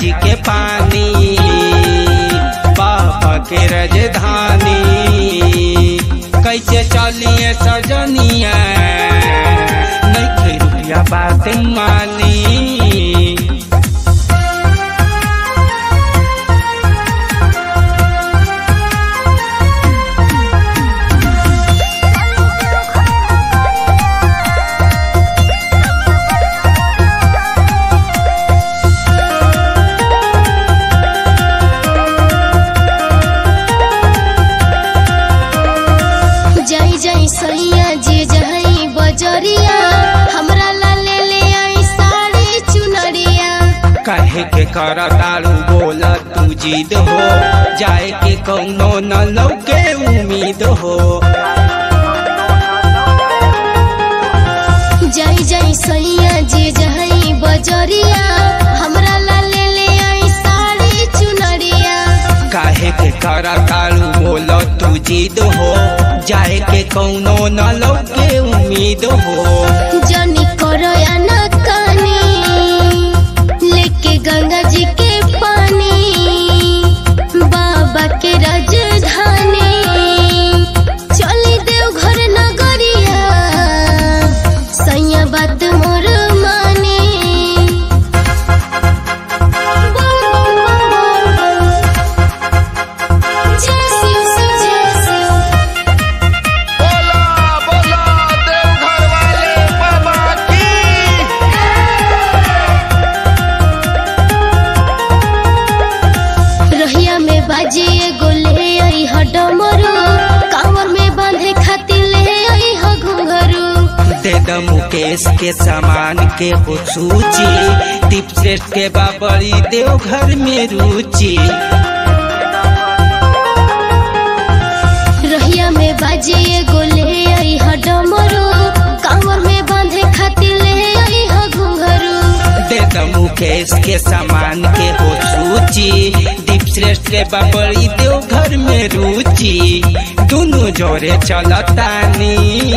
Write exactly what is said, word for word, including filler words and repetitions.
जी के पानी बाबा के राजधानी कैसे चलिए सजनिया नहीं रुपया बात मानी। सैया जी जहई बजरिया हमरा ला ले ले आई साड़ी चुनरिया। कहे के कर तारू बोल तू जिद हो जाए के कौनो न लौके उम्मीद हो। जई जई सैया जी जहई बजरिया हमरा ला ले ले आई साड़ी चुनरिया। काहे के कर तारू बोल तू जिद हो जाए के कौनो न लौके उम्मीद हो। जनी करो या न कानी लेके गंगा जी के पानी बाबा के राजधानी चली देव घर नगरिया सैया बात मोर मानी। बाजे एगो ले आई ह डमरू कांवर में बांधे खातिर ले आई ह घुंघरू। दे द मुकेश के सामान के हो सूची दीप सेठ के बाबरी देव घर में रुचि। रहिया में बाजे एगो ले आई ह डमरू कांवर में बांधे खातिर ले आई ह घुंघरू। दे द मुकेश के सामान के हो सूची दीप श्रेष्ठ के बाबरी देव घर में रुचि। दोनों जोरे चलतानी